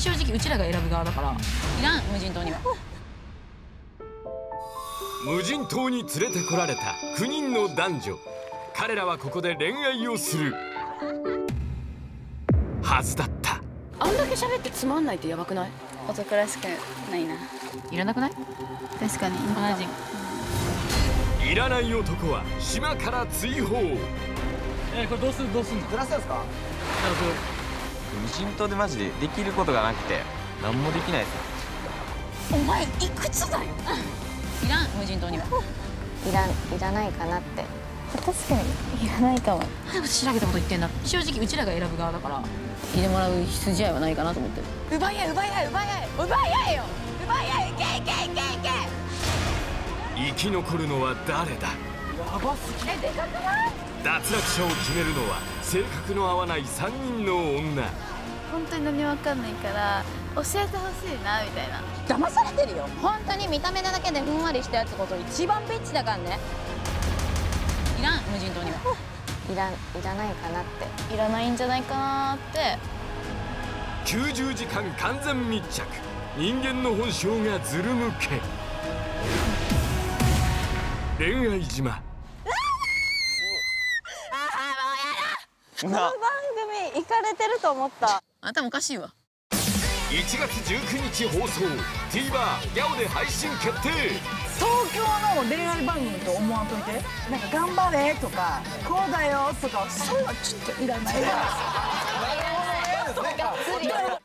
正直うちらが選ぶ側だからいらん、無人島には。 無人島に連れてこられた9人の男女。彼らはここで恋愛をするはずだった。 あんだけ喋ってつまんないってやばくない？ 男らしくないな。 いらなくない？ 確かに同じ。 いらない男は島から追放。 これどうすんの？プラスですか？ 無人島でマジでできることがなくて何もできないです。 お前いくつだよ。いらん、無人島には。 いらないかなって。確かにいらないかも。 しらけたこと言ってんだ。正直うちらが選ぶ側だから入れてもらう筋合いはないかなと思ってる。奪い合え奪い合え奪い合え奪い合えよ。奪い合え、いけいけいけいけ。 生き残るのは誰だ？ やばすぎ。 でかくない？ 脱落者を決めるのは性格の合わない3人の女。 本当に何もわかんないから教えてほしいなみたいな。 騙されてるよ。本当に見た目だけでふんわりしたやつこと一番ビッチだからね。いらん、無人島には。 いらないかなって。いらないんじゃないかなって。 90時間完全密着。人間の本性がずるむけ。恋愛島。 この番組イカれてると思った。 頭おかしいわ。 1月19日放送。 TVer ギャオで配信決定。 東京の恋愛番組と思わんといて。なんか頑張れとかこうだよとかそういうのちょっといらないわ。